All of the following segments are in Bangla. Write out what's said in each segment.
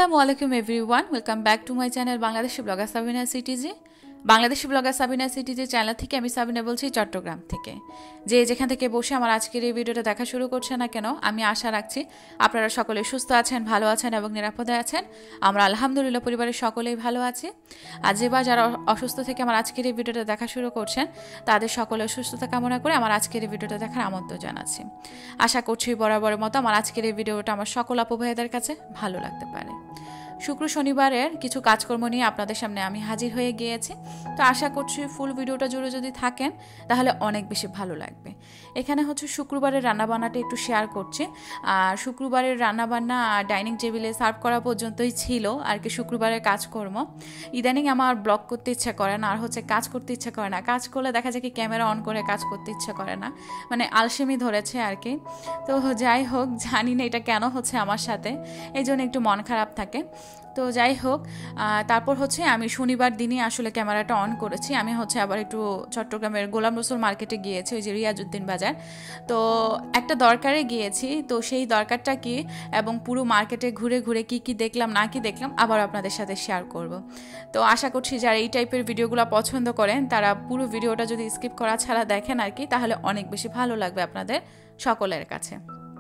আসসালামু আলাইকুম everyone, welcome back to my channel Bangladeshi blogger Sabina CTG. Bangladeshi blogger Sabina CTG channel থেকে আমি সাবিনা বলছি, চট্টগ্রাম থেকে। যে যেখান থেকে বসে আমার আজকের এই ভিডিওটা দেখা শুরু করছে না কেন, আমি আশা রাখছি আপনারা সকলে সুস্থ আছেন, ভালো আছেন এবং নিরাপদে আছেন। আমরা আলহামদুলিল্লাহ পরিবারের সকলেই ভালো আছি। আর যেবার যারা অসুস্থ থেকে আমার আজকের এই ভিডিওটা দেখা শুরু করছেন, তাদের সকলের সুস্থতা কামনা করে আমার আজকের এই ভিডিওটা দেখার আমন্ত্রণ জানাচ্ছি। আশা করছি বরাবরের মতো আমার আজকের এই ভিডিওটা আমার সকল আপু ভাইদের কাছে ভালো লাগতে পারে। শুক্র শনিবারের কিছু কাজকর্ম নিয়ে আপনাদের সামনে আমি হাজির হয়ে গিয়েছি। তো আশা করছি ফুল ভিডিওটা জুড়ে যদি থাকেন তাহলে অনেক বেশি ভালো লাগবে। এখানে হচ্ছে শুক্রবারের রান্নাবান্নাটা একটু শেয়ার করছি। আর শুক্রবারের রান্নাবান্না ডাইনিং টেবিলে সার্ভ করা পর্যন্তই ছিল আর কি শুক্রবারের কাজকর্ম। ইদানিং আমার ব্লগ করতে ইচ্ছা করে না, আর হচ্ছে কাজ করতে ইচ্ছা করে না। কাজ করলে দেখা যায় কি ক্যামেরা অন করে কাজ করতে ইচ্ছা করে না, মানে আলসেমি ধরেছে আর কি। তো যাই হোক, জানি না এটা কেন হচ্ছে আমার সাথে, এই জন্য একটু মন খারাপ থাকে। তো যাই হোক, তারপর হচ্ছে আমি শনিবার দিনই আসলে ক্যামেরাটা অন করেছি। আমি হচ্ছে আবার একটু চট্টগ্রামের গোলাম রসুল মার্কেটে গিয়েছি, ওই যে রিয়াজউদ্দিন বাজার। তো একটা দরকারে গিয়েছি, তো সেই দরকারটা কি এবং পুরো মার্কেটে ঘুরে ঘুরে কি কি দেখলাম না কি দেখলাম আবার আপনাদের সাথে শেয়ার করব। তো আশা করছি যারা এই টাইপের ভিডিওগুলো পছন্দ করেন তারা পুরো ভিডিওটা যদি স্কিপ করা ছাড়া দেখেন আর কি, তাহলে অনেক বেশি ভালো লাগবে আপনাদের সকলের কাছে।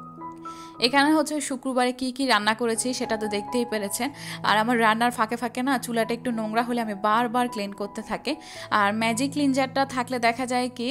এখানে হচ্ছে শুক্রবারে কি কি রান্না করেছি সেটা তো দেখতেই পেরেছেন। আর আমার রান্নার ফাঁকে ফাঁকে না চুলাটা একটু নোংরা হলে আমি বারবার ক্লিন করতে থাকি। আর ম্যাজিক ক্লিনজারটা থাকলে দেখা যায় কি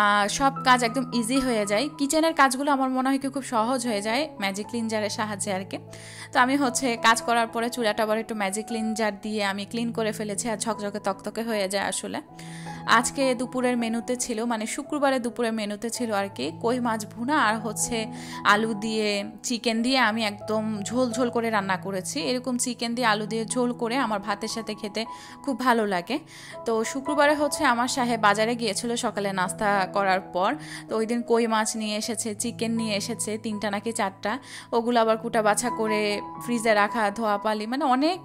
সব কাজ একদম ইজি হয়ে যায়। কিচেনের কাজগুলো আমার মনে হয় কি খুব সহজ হয়ে যায় ম্যাজিক ক্লিনজারের সাহায্যে আর কি। তো আমি হচ্ছে কাজ করার পরে চুলাটা আবার একটু ম্যাজিক ক্লিনজার দিয়ে আমি ক্লিন করে ফেলেছি, আর ঝকঝকে তকতকে হয়ে যায় আসলে। আজকে দুপুরের মেনুতে ছিল, মানে শুক্রবারে দুপুরের মেনুতে ছিল আর কি কই মাছ ভুনা আর হচ্ছে আলু দিয়ে চিকেন দিয়ে আমি একদম ঝোল ঝোল করে রান্না করেছি। এরকম চিকেন দিয়ে আলু দিয়ে ঝোল করে আমার ভাতের সাথে খেতে খুব ভালো লাগে। তো শুক্রবারে হচ্ছে আমার সাহেব বাজারে গিয়েছিল সকালে নাস্তা করার পর। তো ওই দিন কই মাছ নিয়ে এসেছে, চিকেন নিয়ে এসেছে 3টা নাকি 4টা। ওগুলো আবার কুটা বাছা করে ফ্রিজে রাখা, ধোয়া পালি, অনেক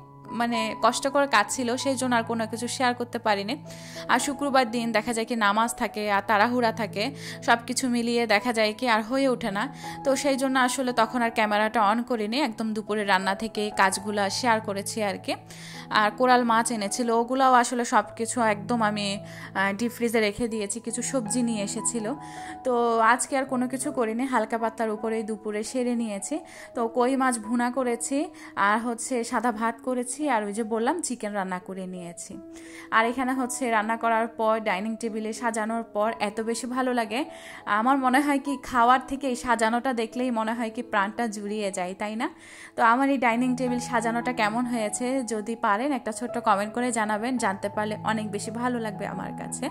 কষ্টকর কাজ ছিল, সেই জন্য আর কোনো কিছু শেয়ার করতে পারিনি। আর শুক্রবার দিন দেখা যায় কি নামাজ থাকে আর তাড়াহুড়া থাকে, সব কিছু মিলিয়ে দেখা যায় কি আর হয়ে ওঠে না। তো সেই জন্য আসলে তখন আর ক্যামেরাটা অন করিনি, একদম দুপুরে রান্না থেকে কাজগুলো শেয়ার করেছি আর কি। আর কোরাল মাছ এনেছিল, ওগুলাও আসলে সব কিছু একদম আমি ডিপ ফ্রিজে রেখে দিয়েছি। কিছু সবজি নিয়ে এসেছিল, তো আজকে আর কোনো কিছু করিনি, হালকা পাত্তার উপরেই দুপুরে সেরে নিয়েছি। তো কই মাছ ভুনা করেছি আর হচ্ছে সাদা ভাত করেছি, আর ওই যে বললাম চিকেন রান্না করে নিয়েছি। আর এখানে হচ্ছে রান্না করার পর ডাইনিং টেবিলে সাজানোর পর এত বেশি ভালো লাগে, আমার মনে হয় কি খাওয়ার থেকে এই সাজানোটা দেখলেই মনে হয় কি প্রাণটা জুড়িয়ে যায়, তাই না? তো আমার এই ডাইনিং টেবিল সাজানোটা কেমন হয়েছে যদি পারেন একটা ছোট্ট কমেন্ট করে জানাবেন, জানতে পারলে অনেক বেশি ভালো লাগবে আমার কাছে।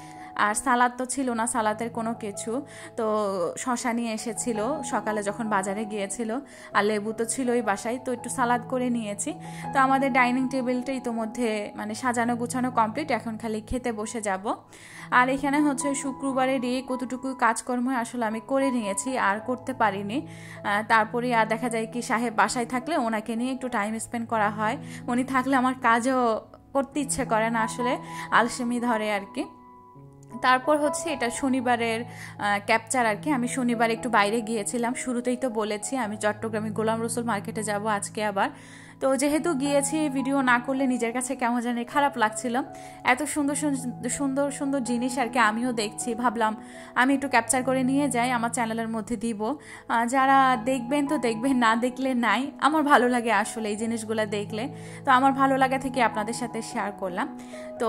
আর সালাদ তো ছিল না, সালাদের কোনো কিছু। তো শশা নিয়ে এসেছিল সকালে যখন বাজারে গিয়েছিল, আর লেবু তো ছিলই বাসায়, তো একটু সালাদ করে নিয়েছি। তো আমাদের ডাইনিং টেবিলটা ইতোমধ্যে সাজানো গুছানো কমপ্লিট, এখন খালি খেতে বসে যাব। আর এখানে হচ্ছে শুক্রবারের এই কতটুকু কাজকর্ম আসলে আমি করে নিয়েছি, আর করতে পারিনি। তারপরে আর দেখা যায় কি সাহেব বাসায় থাকলে ওনাকে নিয়ে একটু টাইম স্পেন্ড করা হয়, উনি থাকলে আমার কাজও করতে ইচ্ছে করে না, আসলে আলসেমি ধরে আর কি। তারপর হচ্ছে এটা শনিবারের ক্যাপচার আর কি। আমি শনিবার একটু বাইরে গিয়েছিলাম, শুরুতেই তো বলেছি আমি চট্টগ্রামে গোলাম রসুল মার্কেটে যাব আজকে আবার। তো যেহেতু গিয়েছি ভিডিও না করলে নিজের কাছে কেমন জানি খারাপ লাগছিল। এত সুন্দর সুন্দর সুন্দর জিনিস আর কি আমিও দেখছি, ভাবলাম আমি একটু ক্যাপচার করে নিয়ে যাই, আমার চ্যানেলের মধ্যে দিব। যারা দেখবেন তো দেখবেন, না দেখলে নাই। আমার ভালো লাগে আসলে এই জিনিসগুলো দেখলে, তো আমার ভালো লাগা থেকে আপনাদের সাথে শেয়ার করলাম। তো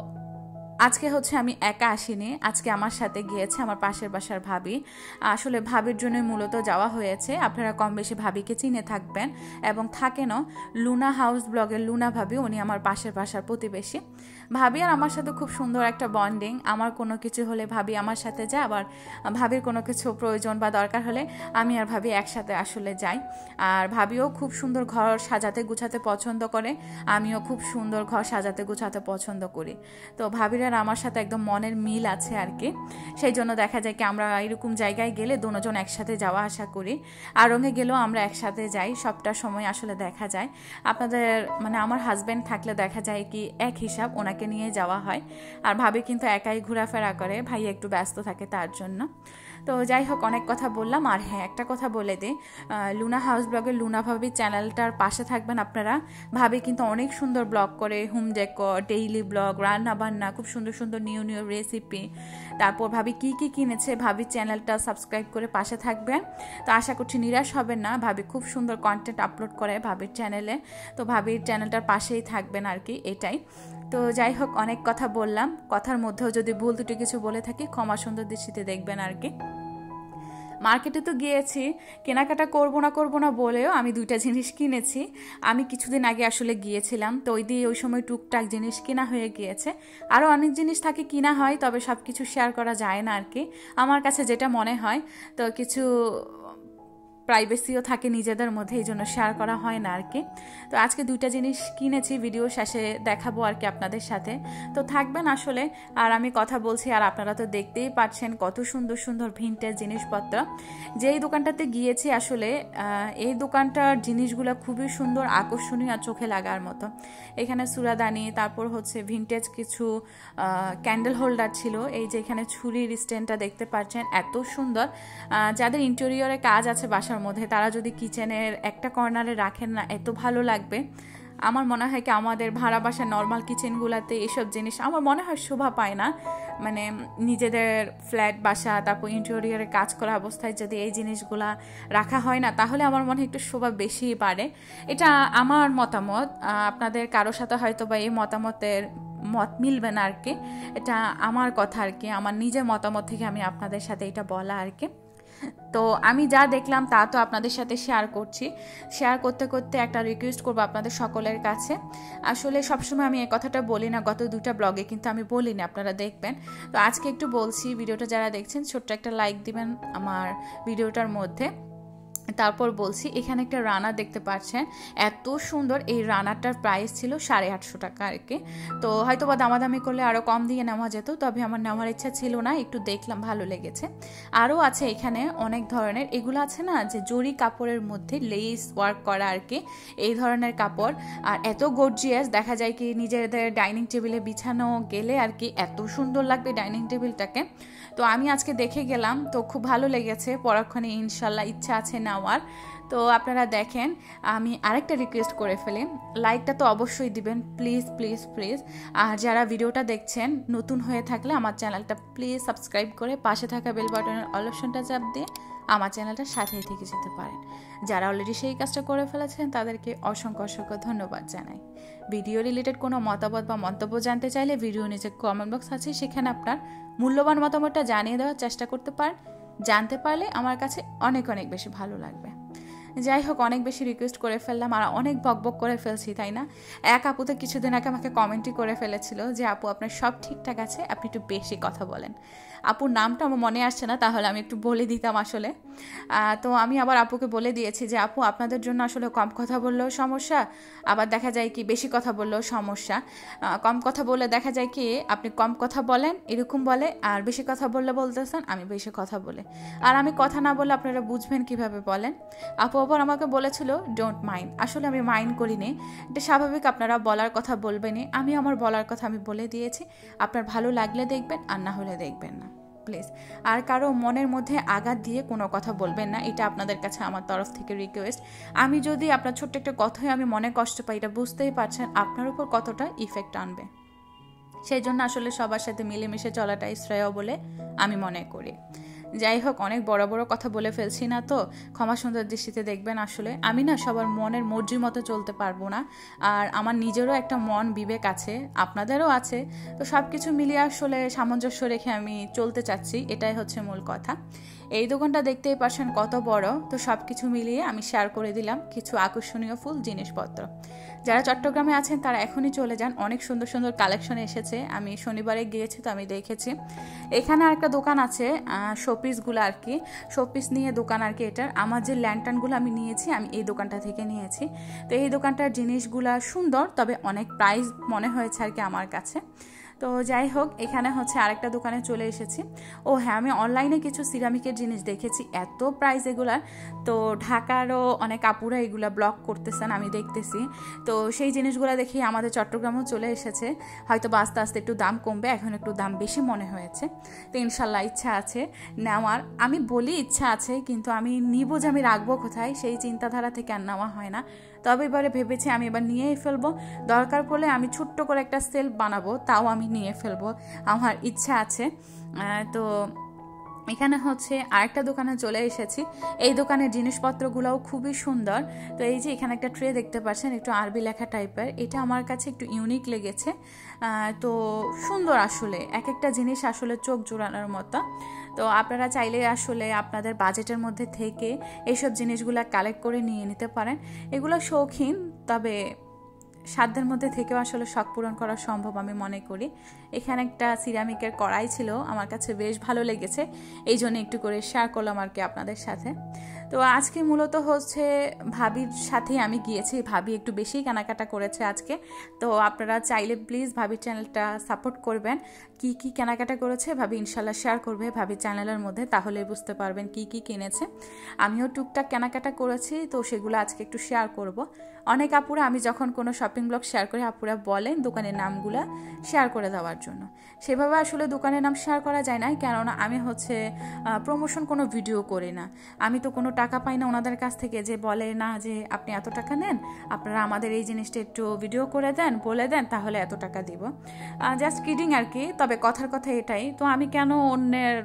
আজকে হচ্ছে আমি একা আসিনি, আজকে আমার সাথে গিয়েছে আমার পাশের বাসার ভাবি। আসলে ভাবির জন্য মূলত যাওয়া হয়েছে, আপনারা কম বেশি ভাবিকে চিনে থাকবেন এবং থাকেনও। লুনা হাউস ব্লগের লুনা ভাবি, উনি আমার পাশের বাসার প্রতিবেশী। ভাবি আর আমার সাথে খুব সুন্দর একটা বন্ডিং, আমার কোনো কিছু হলে ভাবি আমার সাথে যায়, আবার ভাবির কোনো কিছু প্রয়োজন বা দরকার হলে আমি আর ভাবি একসাথে আসলে যাই। আর ভাবিও খুব সুন্দর ঘর সাজাতে গুছাতে পছন্দ করে, আমিও খুব সুন্দর ঘর সাজাতে গুছাতে পছন্দ করি। তো ভাবির আর আমার সাথে একদম মনের মিল আছে আর কি, সেই জন্য দেখা যায় কি আমরা এরকম জায়গায় গেলে দুজন একসাথে যাওয়া আসা করি। আড়ঙে গেলেও আমরা একসাথে যাই, সবটা সময় আসলে দেখা যায়। আপনাদের আমার হাজব্যান্ড থাকলে দেখা যায় কি এক হিসাব, ওনাকে নিয়ে যাওয়া হয়। আর ভাবি কিন্তু একাই ঘোরাফেরা করে, ভাই একটু ব্যস্ত থাকে তার জন্য। তো যাই হোক অনেক কথা বললাম। আর হ্যাঁ, একটা কথা বলে দিই, লুনা হাউস ব্লগের লুনা ভাবি চ্যানেলটার পাশে থাকবেন আপনারা। ভাবি কিন্তু অনেক সুন্দর ব্লগ করে, হোম ডেকর, ডেইলি ব্লগ, রান্না বান্না, খুব সুন্দর সুন্দর নিউ নিউ রেসিপি। তারপর ভাবি কি কি কিনেছে, ভাবি চ্যানেলটা সাবস্ক্রাইব করে পাশে থাকবেন। তো আশা করছি নিরাশ হবেন না, ভাবি খুব সুন্দর কন্টেন্ট আপলোড করে ভাবির চ্যানেলে। তো ভাবির চ্যানেলটার পাশেই থাকবেন আর কি, এটাই। তো যাই হোক অনেক কথা বললাম, কথার মধ্যেও যদি ভুল ত্রুটি কিছু বলে থাকি ক্ষমা সুন্দর দৃষ্টিতে দেখবেন আর কি। মার্কেটে তো গিয়েছি, কেনাকাটা করবো না বলেও আমি 2টা জিনিস কিনেছি। আমি কিছুদিন আগে আসলে গিয়েছিলাম, তো ওই সময় টুকটাক জিনিস কেনা হয়ে গিয়েছে। আরও অনেক জিনিস থাকে কিনা হয়, তবে সব কিছু শেয়ার করা যায় না আর কি, আমার কাছে যেটা মনে হয়। তো কিছু প্রাইভেসিও থাকে নিজেদের মধ্যে, এই জন্য শেয়ার করা হয় না আর কি। তো আজকে 2টা জিনিস কিনেছি, ভিডিও শেষে দেখাবো আর কি আপনাদের সাথে। তো থাকবেন আসলে। আর আমি কথা বলছি আর আপনারা তো দেখতেই পাচ্ছেন কত সুন্দর সুন্দর ভিন্টেজ জিনিসপত্র। যেই দোকানটাতে গিয়েছি আসলে এই দোকানটার জিনিসগুলো খুবই সুন্দর, আকর্ষণীয় আর চোখে লাগার মতো। এখানে সুরাদানি, তারপর হচ্ছে ভিন্টেজ কিছু ক্যান্ডেল হোল্ডার ছিল। এই যে এখানে ছুরির স্ট্যান্ডটা দেখতে পাচ্ছেন, এত সুন্দর। যাদের ইন্টেরিয়রে কাজ আছে বাসার মধ্যে, তারা যদি কিচেনের একটা কর্নারে রাখেন না, এত ভালো লাগবে। আমার মনে হয় কি আমাদের ভাড়া বাসার নর্মাল কিচেনগুলোতে এসব জিনিস আমার মনে হয় শোভা পায় না। মানে নিজেদের ফ্ল্যাট বাসা, তারপর ইন্টেরিয়রে কাজ করা অবস্থায় যদি এই জিনিসগুলা রাখা হয় না, তাহলে আমার মনে হয় একটু শোভা বেশিই বাড়ে। এটা আমার মতামত, আপনাদের কারোর সাথে হয়তো বা এই মতামতের মত মিলবে না আর কি। এটা আমার কথা আর কি, আমার নিজের মতামত থেকে আমি আপনাদের সাথে এটা বলা আর কি। তো আমি যা দেখলাম তা তো আপনাদের সাথে শেয়ার করছি। শেয়ার করতে করতে একটা রিকোয়েস্ট করবো আপনাদের সকলের কাছে। আসলে সবসময় আমি এই কথাটা বলি না, গত 2টা ব্লগে কিন্তু আমি বলিনি, আপনারা দেখবেন। তো আজকে একটু বলছি, ভিডিওটা যারা দেখছেন ছোট্ট একটা লাইক দিবেন আমার ভিডিওটার মধ্যে। তারপর বলছি, এখানে একটা রানার দেখতে পাচ্ছেন, এত সুন্দর। এই রানারটার প্রাইস ছিল 850 টাকা আর কি। তো হয়তো বা দামাদামি করলে আরও কম দিয়ে নেওয়া যেত, তবে আমার নেওয়ার ইচ্ছা ছিল না, একটু দেখলাম ভালো লেগেছে। আরও আছে এখানে অনেক ধরনের, এগুলো আছে না যে জরি কাপড়ের মধ্যে লেস ওয়ার্ক করা আর কি, এই ধরনের কাপড়। আর এত গর্জিয়াস, দেখা যায় কি নিজেদের ডাইনিং টেবিলে বিছানো গেলে আর কি এত সুন্দর লাগবে ডাইনিং টেবিলটাকে। তো আমি আজকে দেখে গেলাম, তো খুব ভালো লেগেছে, পরক্ষণে ইনশাল্লাহ ইচ্ছা আছে নেওয়ার। তো আপনারা দেখেন, আমি আরেকটা রিকোয়েস্ট করে ফেলি, লাইকটা তো অবশ্যই দিবেন প্লিজ প্লিজ প্লিজ। আর যারা ভিডিওটা দেখছেন নতুন হয়ে থাকলে আমার চ্যানেলটা প্লিজ সাবস্ক্রাইব করে পাশে থাকা বেল বাটনের অল অপশনটা চাপ দিয়ে আমার চ্যানেলটার সাথেই থেকে যেতে পারেন। যারা অলরেডি সেই কাজটা করে ফেলেছেন তাদেরকে অসংখ্য অসংখ্য ধন্যবাদ জানাই। ভিডিও রিলেটেড কোনো মতামত বা মন্তব্য জানতে চাইলে ভিডিও নিচে কমেন্ট বক্স আছে, সেখানে আপনার মূল্যবান মতামতটা জানিয়ে দেওয়ার চেষ্টা করতে পারেন। জানতে পারলে আমার কাছে অনেক অনেক বেশি ভালো লাগবে। যাই হোক, অনেক বেশি রিকোয়েস্ট করে ফেললাম আর অনেক বকবক করে ফেলছি, তাই না? এক আপু তো কিছুদিন আগে আমাকে কমেন্টই করে ফেলেছিল যে আপু আপনার সব ঠিকঠাক আছে, আপনি একটু বেশি কথা বলেন। আপুর নামটা আমার মনে আসছে না, তাহলে আমি একটু বলে দিতাম আসলে। তো আমি আবার আপুকে বলে দিয়েছি যে আপু আপনাদের জন্য আসলে কম কথা বললেও সমস্যা, আবার দেখা যায় কি বেশি কথা বললেও সমস্যা। কম কথা বললে দেখা যায় কি আপনি কম কথা বলেন এরকম বলে, আর বেশি কথা বললে বলতেছেন আমি বেশি কথা বলে, আর আমি কথা না বললে আপনারা বুঝবেন কিভাবে বলেন। আপু আবার আমাকে বলেছিল ডোন্ট মাইন্ড, আসলে আমি মাইন্ড করিনি, এটা স্বাভাবিক, আপনারা বলার কথা বলবেনই, আমি আমার বলার কথা আমি বলে দিয়েছি। আপনার ভালো লাগলে দেখবেন, আর না হলে দেখবেন না প্লিজ। আর কারো মনের মধ্যে আঘাত দিয়ে কোনো কথা বলবেন না, এটা আপনাদের কাছে আমার তরফ থেকে রিকোয়েস্ট। আমি যদি আপনার ছোট্ট একটা কথায় আমি মনে কষ্ট পাই, এটা বুঝতেই পারছেন আপনার উপর কতটা ইফেক্ট আনবে। সেই জন্য আসলে সবার সাথে মিলেমিশে চলাটাই শ্রেয় বলে আমি মনে করি। যাই হোক, অনেক বড় বড় কথা বলে ফেলছি না, তো ক্ষমা সুন্দর দৃষ্টিতে দেখবেন। আসলে আমি না সবার মনের মর্জি মতো চলতে পারবো না, আর আমার নিজেরও একটা মন বিবেক আছে, আপনাদেরও আছে। তো সব কিছু মিলিয়ে আসলে সামঞ্জস্য রেখে আমি চলতে চাচ্ছি, এটাই হচ্ছে মূল কথা। এই দোকানটা দেখতেই পাচ্ছেন কত বড়, তো সব কিছু মিলিয়ে আমি শেয়ার করে দিলাম কিছু আকর্ষণীয় ফুল জিনিসপত্র। যারা চট্টগ্রামে আছেন তারা এখনই চলে যান, অনেক সুন্দর সুন্দর কালেকশন এসেছে, আমি শনিবারে গিয়েছি তো আমি দেখেছি। এখানে আরেকটা দোকান আছে শোপিসগুলো আর কি, শোপিস নিয়ে দোকান আর কি। এটার আমার যে ল্যান্টার্নগুলো আমি নিয়েছি আমি এই দোকানটা থেকে নিয়েছি। তো এই দোকানটার জিনিসগুলা সুন্দর, তবে অনেক প্রাইস মনে হয়েছে আর কি আমার কাছে। তো যাই হোক, এখানে হচ্ছে আরেকটা দোকানে চলে এসেছি। ও হ্যাঁ, আমি অনলাইনে কিছু সিরামিকের জিনিস দেখেছি, এত প্রাইস এগুলার। তো ঢাকারও অনেক আপুরা এগুলা ব্লগ করতেছেন, আমি দেখতেছি। তো সেই জিনিসগুলো দেখি আমাদের চট্টগ্রামও চলে এসেছে। হয়তো আস্তে আস্তে একটু দাম কমবে, এখন একটু দাম বেশি মনে হয়েছে। তো ইনশাল্লাহ ইচ্ছা আছে নেওয়ার। আমি বলি ইচ্ছা আছে, কিন্তু আমি নিব যে আমি রাখবো কোথায় সেই চিন্তাধারা থেকে আর নেওয়া হয় না। তবে এবারে ভেবেছি আমি এবার নিয়েই ফেলবো, দরকার পড়লে আমি ছোট্ট করে একটা সেলফ বানাবো, তাও আমি নিয়ে ফেলবো, আমার ইচ্ছা আছে। তো এখানে হচ্ছে আরেকটা দোকানে চলে এসেছি। এই দোকানের জিনিসপত্রগুলোও খুবই সুন্দর। তো এই যে এখানে একটা ট্রে দেখতে পাচ্ছেন, একটু আরবি লেখা টাইপের, এটা আমার কাছে একটু ইউনিক লেগেছে। তো সুন্দর, আসলে এক একটা জিনিস আসলে চোখ জোড়ানোর মতো। তো আপনারা চাইলে আসলে আপনাদের বাজেটের মধ্যে থেকে এইসব জিনিসগুলো কালেক্ট করে নিয়ে নিতে পারেন। এগুলো শৌখিন, তবে সাধ্যের মধ্যে থেকেও আসলে শখ পূরণ করা সম্ভব আমি মনে করি। এখানে একটা সিরামিকের কড়াই ছিল, আমার কাছে বেশ ভালো লেগেছে, এই জন্য একটু করে শেয়ার করলাম আর কি আপনাদের সাথে। তো আজকে মূলত হচ্ছে ভাবির সাথেই আমি গিয়েছি, ভাবি একটু বেশি কেনাকাটা করেছে আজকে। তো আপনারা চাইলে প্লিজ ভাবির চ্যানেলটা সাপোর্ট করবেন। কি কি কেনাকাটা করেছে ভাবি ইনশাল্লাহ শেয়ার করবে ভাবির চ্যানেলের মধ্যে, তাহলে বুঝতে পারবেন কি কি কিনেছে। আমিও টুকটাক কেনাকাটা করেছি, তো সেগুলো আজকে একটু শেয়ার করব। অনেক আপুরা, আমি যখন কোনো শপিং ব্লগ শেয়ার করি, আপুরা বলেন দোকানের নামগুলো শেয়ার করে দেওয়ার জন্য। সেভাবে আসলে দোকানের নাম শেয়ার করা যায় না, কেননা আমি হচ্ছে প্রমোশন কোনো ভিডিও করি না। আমি তো কোনো টাকা পাই না ওনাদের কাছ থেকে যে বলে না যে আপনি এত টাকা নেন, আপনারা আমাদের এই জিনিসটা একটু ভিডিও করে দেন, বলে দেন, তাহলে এত টাকা দিব। জাস্ট কিডিং আর কি। তবে কথার কথা এটাই, তো আমি কেন অন্যের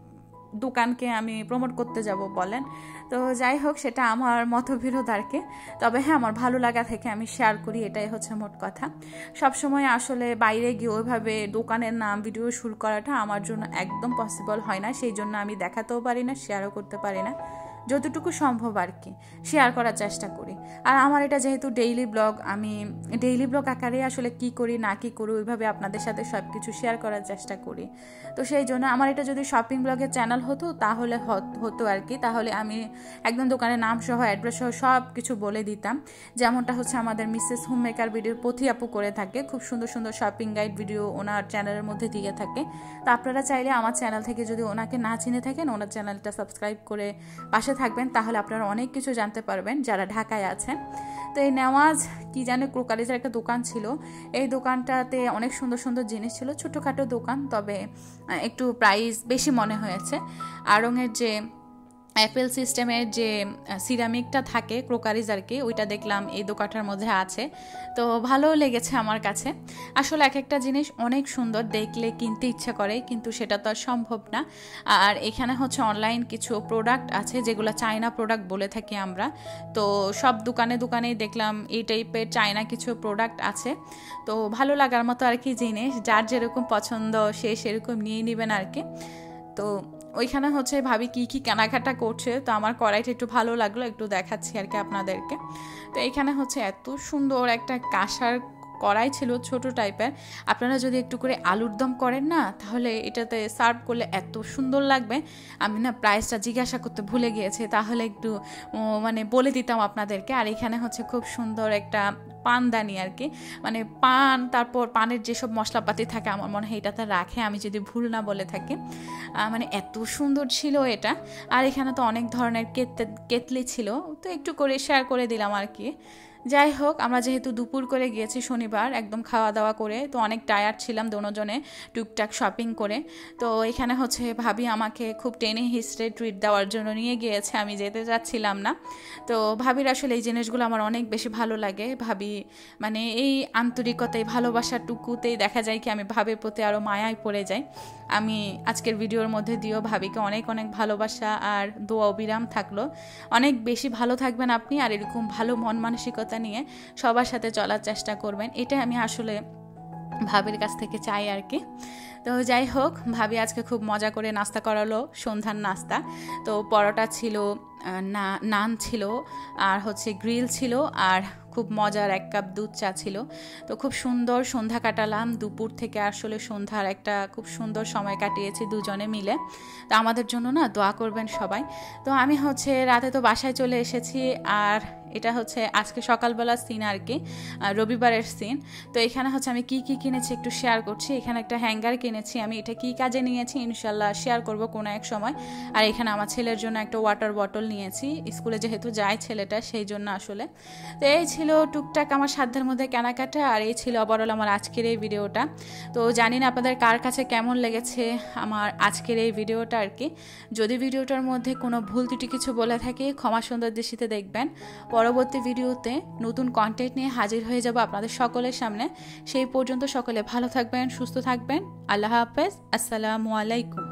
দোকানকে আমি প্রমোট করতে যাব বলেন। তো যাই হোক, সেটা আমার মতবিরোধ আর কি। তবে হ্যাঁ, আমার ভালো লাগা থেকে আমি শেয়ার করি, এটাই হচ্ছে মোট কথা। সবসময় আসলে বাইরে গিয়ে ওইভাবে দোকানের নাম ভিডিও শুরু করাটা আমার জন্য একদম পসিবল হয় না, সেই জন্য আমি দেখাতেও পারি না, শেয়ারও করতে পারি না। যতটুকু সম্ভব আর কি শেয়ার করার চেষ্টা করি। আর আমার এটা যেহেতু ডেইলি ব্লগ, আমি ডেইলি ব্লগ আকারে আসলে কি করি না কি করি ওইভাবে আপনাদের সাথে সব কিছু শেয়ার করার চেষ্টা করি। তো সেই জন্য আমার এটা যদি শপিং ব্লগের চ্যানেল হতো তাহলে হতো আর কি, তাহলে আমি একদম দোকানের নাম সহ অ্যাড্রেস সহ সব কিছু বলে দিতাম। যেমনটা হচ্ছে আমাদের মিসেস হোম মেকার ভিডিও পথি আপু করে থাকে, খুব সুন্দর সুন্দর শপিং গাইড ভিডিও ওনার চ্যানেলের মধ্যে দিয়ে থাকে। তো আপনারা চাইলে আমার চ্যানেল থেকে যদি ওনাকে না চিনে থাকেন, ওনার চ্যানেলটা সাবস্ক্রাইব করে পাশে থাকবেন, তাহলে আপনারা অনেক কিছু জানতে পারবেন যারা ঢাকায় আছেন। তো এই নেওয়াজ কি জানে ক্রোকারিজের একটা দোকান ছিল, এই দোকানটাতে অনেক সুন্দর সুন্দর জিনিস ছিল, ছোটোখাটো দোকান, তবে একটু প্রাইস বেশি মনে হয়েছে। আড়ংয়ের যে অ্যাপেল সিস্টেমের যে সিরামিকটা থাকে ক্রোকারিজ আর কি, ওইটা দেখলাম এই দোকানটার মধ্যে আছে, তো ভালো লেগেছে আমার কাছে। আসলে এক একটা জিনিস অনেক সুন্দর, দেখলে কিনতে ইচ্ছা করে, কিন্তু সেটা তো আর সম্ভব না। আর এখানে হচ্ছে অনলাইন কিছু প্রোডাক্ট আছে যেগুলো চায়না প্রোডাক্ট বলে থাকি আমরা। তো সব দোকানে দোকানেই দেখলাম এই টাইপের চায়না কিছু প্রোডাক্ট আছে। তো ভালো লাগার মতো আর কি জিনিস, যার যেরকম পছন্দ সে সেরকম নিয়ে নেবেন আর কি। তো ওইখানে হচ্ছে ভাবি কি কি কেনাকাটা করছে, তো আমার কড়াইটা একটু ভালো লাগলো, একটু দেখাচ্ছি আর কি আপনাদেরকে। তো এইখানে হচ্ছে এত সুন্দর একটা কাঁসার কড়াই ছিল, ছোট টাইপের। আপনারা যদি একটু করে আলুর দম করেন না, তাহলে এটাতে সার্ভ করলে এত সুন্দর লাগবে। আমি না প্রাইসটা জিজ্ঞাসা করতে ভুলে গিয়েছি, তাহলে একটু মানে বলে দিতাম আপনাদেরকে। আর এখানে হচ্ছে খুব সুন্দর একটা পানদানি আর কি, মানে পান, তারপর পানের যেসব মশলাপাতি থাকে আমার মনে হয় এটাতে রাখে, আমি যদি ভুল না বলে থাকি। মানে এত সুন্দর ছিল এটা। আর এখানে তো অনেক ধরনের কেতলি ছিল, তো একটু করে শেয়ার করে দিলাম আর কি। যাই হোক, আমরা যেহেতু দুপুর করে গিয়েছি শনিবার, একদম খাওয়া দাওয়া করে, তো অনেক টায়ার্ড ছিলাম দুজনে টুকটাক শপিং করে। তো এখানে হচ্ছে ভাবি আমাকে খুব টেনে হিস্ট্রে ট্রিট দেওয়ার জন্য নিয়ে গিয়েছে, আমি যেতে চাচ্ছিলাম না। তো ভাবির আসলে এই জিনিসগুলো আমার অনেক বেশি ভালো লাগে। ভাবি মানে এই আন্তরিকতায় ভালোবাসাটুকুতেই দেখা যায় কি আমি ভাবির প্রতি আরও মায়ায় পড়ে যাই। আমি আজকের ভিডিওর মধ্যে দিয়েও ভাবিকে অনেক অনেক ভালোবাসা আর দোয়া অবিরাম থাকলো। অনেক বেশি ভালো থাকবেন আপনি, আর এরকম ভালো মন মানসিকতা নিয়ে সবার সাথে চলার চেষ্টা করবেন, এটাই আমি আসলে ভাবির কাছ থেকে চাই আর কি। তো যাই হোক, ভাবি আজকে খুব মজা করে নাস্তা করালো, সন্ধ্যার নাস্তা। তো পরোটা ছিল, নান ছিল, আর হচ্ছে গ্রিল ছিল, আর খুব মজার 1 কাপ দুধ চা ছিল। তো খুব সুন্দর সন্ধ্যা কাটালাম, দুপুর থেকে আসলে সন্ধ্যার একটা খুব সুন্দর সময় কাটিয়েছি দুজনে মিলে। তো আমাদের জন্য না দোয়া করবেন সবাই। তো আমি হচ্ছে রাতে তো বাসায় চলে এসেছি, আর এটা হচ্ছে আজকে সকালবেলার সিন আর কি, রবিবারের সিন। তো এখানে হচ্ছে আমি কি কি কিনেছি একটু শেয়ার করছি। এখানে একটা হ্যাঙ্গার কিনেছি, আমি এটা কি কাজে নিয়েছি ইনশাল্লাহ শেয়ার করব কোনো এক সময়। আর এখানে আমার ছেলের জন্য একটা ওয়াটার বটল নিয়েছি, স্কুলে যেহেতু যায় ছেলেটা সেই জন্য আসলে। তো এই ছিল টুকটাক আমার সাধ্যের মধ্যে কেনাকাটা, আর এই ছিল ওভারঅল আমার আজকের এই ভিডিওটা। তো জানি না আপনাদের কার কাছে কেমন লেগেছে আমার আজকের এই ভিডিওটা আর কি। যদি ভিডিওটার মধ্যে কোনো ভুল ত্রুটি কিছু বলে থাকি ক্ষমা সুন্দর দৃষ্টিতে দেখবেন। পরবর্তী ভিডিওতে নতুন কন্টেন্ট নিয়ে হাজির হয়ে যাব আপনাদের সকলের সামনে। সেই পর্যন্ত সকলে ভালো থাকবেন, সুস্থ থাকবেন। আল্লাহ হাফেজ, আসসালামু আলাইকুম।